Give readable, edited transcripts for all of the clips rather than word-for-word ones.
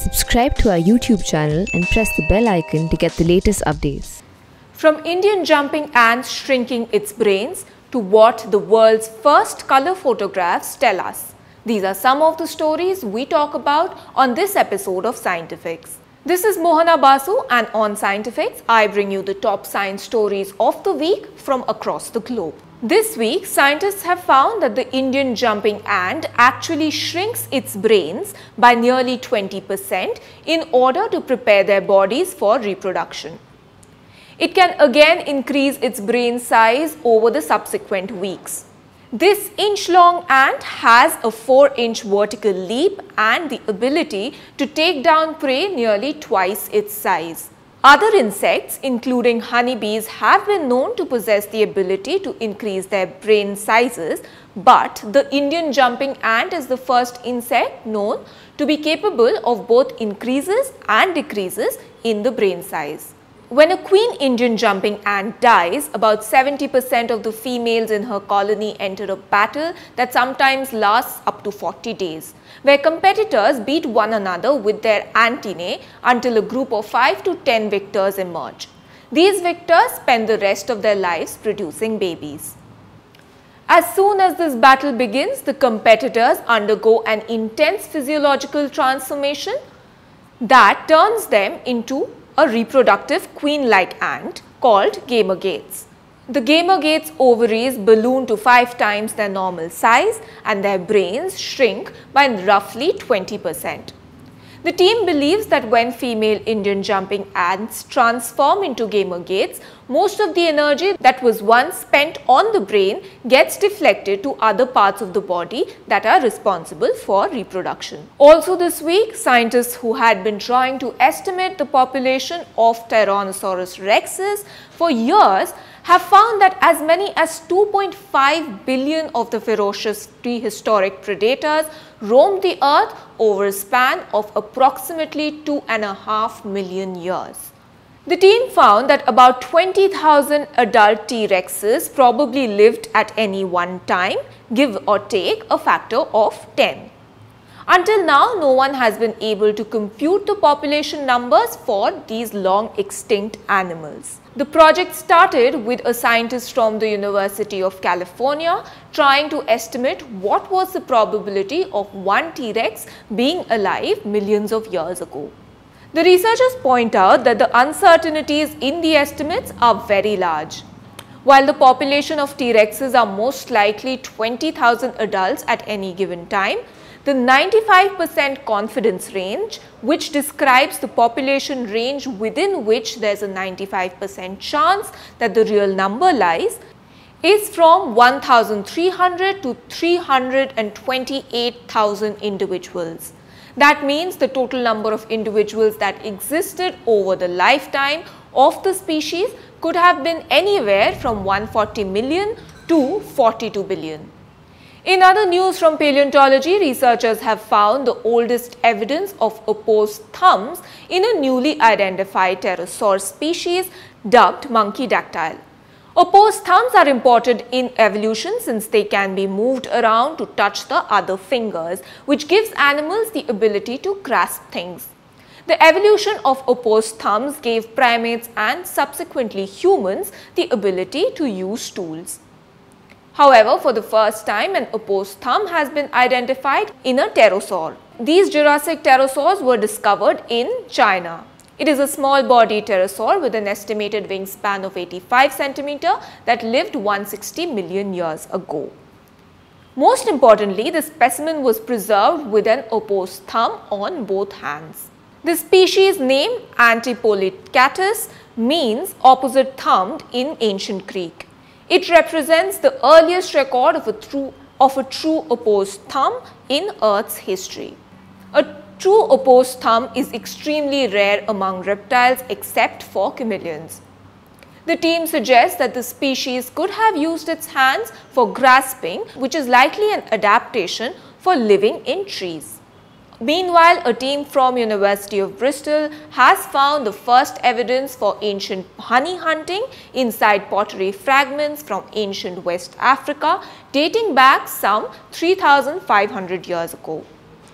Subscribe to our YouTube channel and press the bell icon to get the latest updates. From Indian jumping ants shrinking its brains to what the world's first color photographs tell us. These are some of the stories we talk about on this episode of Scientifics. This is Mohana Basu, and on Scientifics, I bring you the top science stories of the week from across the globe. This week, scientists have found that the Indian jumping ant actually shrinks its brains by nearly 20% in order to prepare their bodies for reproduction. It can again increase its brain size over the subsequent weeks. This inch-long ant has a 4-inch vertical leap and the ability to take down prey nearly twice its size. Other insects, including honeybees, have been known to possess the ability to increase their brain sizes, but the Indian jumping ant is the first insect known to be capable of both increases and decreases in the brain size. When a queen Indian jumping ant dies, about 70% of the females in her colony enter a battle that sometimes lasts up to 40 days, where competitors beat one another with their antennae until a group of 5 to 10 victors emerge. These victors spend the rest of their lives producing babies. As soon as this battle begins, the competitors undergo an intense physiological transformation that turns them into a reproductive queen-like ant called gamergates. The gamergates' ovaries balloon to 5 times their normal size and their brains shrink by roughly 20%. The team believes that when female Indian jumping ants transform into gamergates, most of the energy that was once spent on the brain gets deflected to other parts of the body that are responsible for reproduction. Also this week, scientists who had been trying to estimate the population of Tyrannosaurus rexes for years have found that as many as 2.5 billion of the ferocious prehistoric predators roamed the earth over a span of approximately 2.5 million years. The team found that about 20,000 adult T-Rexes probably lived at any one time, give or take a factor of 10. Until now, no one has been able to compute the population numbers for these long extinct animals. The project started with a scientist from the University of California trying to estimate what was the probability of one T-Rex being alive millions of years ago. The researchers point out that the uncertainties in the estimates are very large. While the population of T-Rexes are most likely 20,000 adults at any given time, the 95% confidence range, which describes the population range within which there is a 95% chance that the real number lies, is from 1,300 to 328,000 individuals. That means the total number of individuals that existed over the lifetime of the species could have been anywhere from 140 million to 42 billion. In other news from paleontology, researchers have found the oldest evidence of opposed thumbs in a newly identified pterosaur species dubbed monkey dactyl. Opposed thumbs are important in evolution since they can be moved around to touch the other fingers, which gives animals the ability to grasp things. The evolution of opposed thumbs gave primates and subsequently humans the ability to use tools. However, for the first time, an opposed thumb has been identified in a pterosaur. These Jurassic pterosaurs were discovered in China. It is a small-bodied pterosaur with an estimated wingspan of 85 cm that lived 160 million years ago. Most importantly, the specimen was preserved with an opposed thumb on both hands. The species name Antipolycatus means opposite-thumbed in ancient Greek. It represents the earliest record of a true opposed thumb in Earth's history. A true opposed thumb is extremely rare among reptiles except for chameleons. The team suggests that the species could have used its hands for grasping, which is likely an adaptation for living in trees. Meanwhile, a team from University of Bristol has found the first evidence for ancient honey hunting inside pottery fragments from ancient West Africa dating back some 3,500 years ago.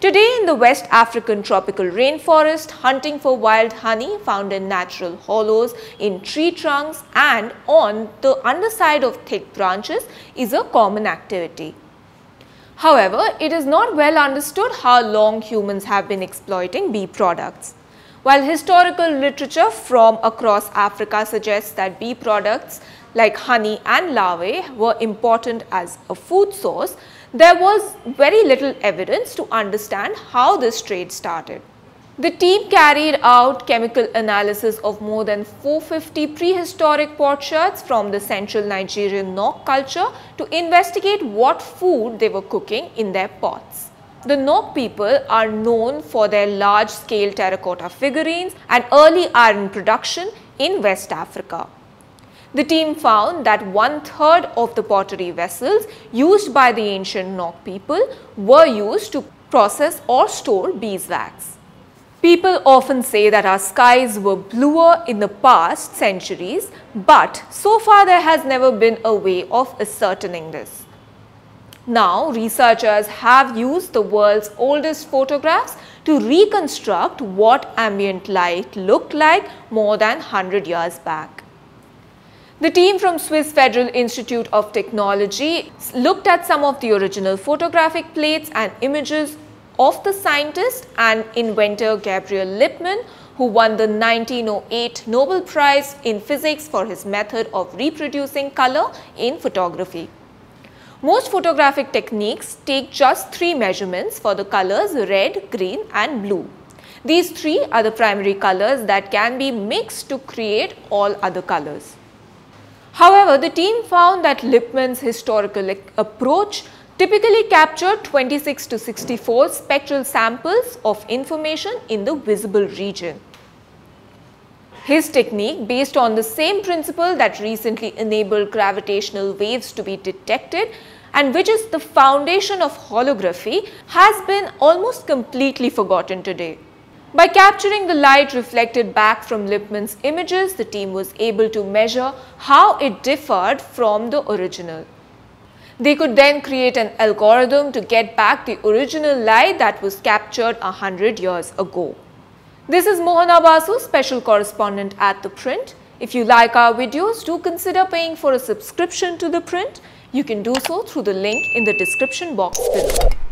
Today in the West African tropical rainforest, hunting for wild honey found in natural hollows, in tree trunks and on the underside of thick branches is a common activity. However, it is not well understood how long humans have been exploiting bee products. While historical literature from across Africa suggests that bee products like honey and larvae were important as a food source, there was very little evidence to understand how this trade started. The team carried out chemical analysis of more than 450 prehistoric potsherds from the central Nigerian Nok culture to investigate what food they were cooking in their pots. The Nok people are known for their large-scale terracotta figurines and early iron production in West Africa. The team found that 1/3 of the pottery vessels used by the ancient Nok people were used to process or store beeswax. People often say that our skies were bluer in the past centuries, but so far there has never been a way of ascertaining this. Now, researchers have used the world's oldest photographs to reconstruct what ambient light looked like more than 100 years back. The team from Swiss Federal Institute of Technology looked at some of the original photographic plates and images of the scientist and inventor Gabriel Lippmann, who won the 1908 Nobel Prize in Physics for his method of reproducing color in photography. Most photographic techniques take just 3 measurements for the colors red, green and blue. These 3 are the primary colors that can be mixed to create all other colors. However, the team found that Lippmann's historical approach typically captured 26 to 64 spectral samples of information in the visible region. His technique, based on the same principle that recently enabled gravitational waves to be detected and which is the foundation of holography, has been almost completely forgotten today. By capturing the light reflected back from Lippmann's images, the team was able to measure how it differed from the original. They could then create an algorithm to get back the original light that was captured 100 years ago. This is Mohana Basu, special correspondent at The Print. If you like our videos, do consider paying for a subscription to The Print. You can do so through the link in the description box below.